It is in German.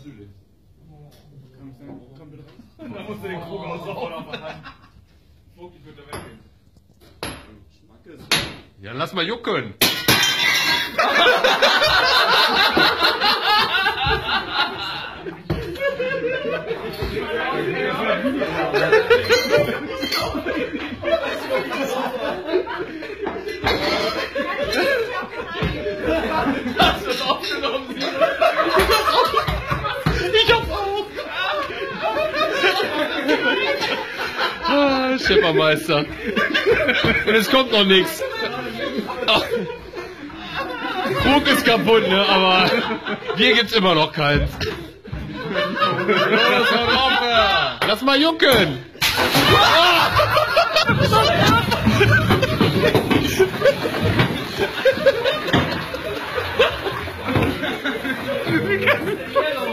natürlich. Komm bitte raus. Da musst du den Krug ausrauchen auf der Hand. Vogel könnte weggehen. Ja, lass mal jucken. Das wird aufgenommen. Ich hab's auch. Ah, Schippermeister. Und es kommt noch nichts. Krug ist kaputt, ne? Aber hier gibt's immer noch keins. Los, hör auf, lass mal jucken. Wie kann